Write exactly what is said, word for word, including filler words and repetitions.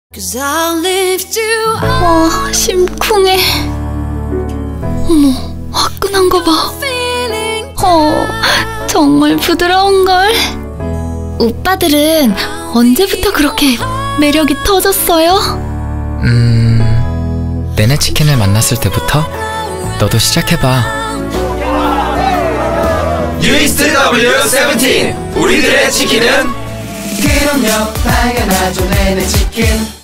와, 심쿵해. 어머, 화끈한 거 봐. 어, 정말 부드러운걸. 오빠들은 언제부터 그렇게 매력이 터졌어요? 음... 내내 치킨을 만났을 때부터? 너도 시작해봐. 유이스트 더블유 세븐틴 우리들의 치킨은 그럼요 당연하죠 내내 치킨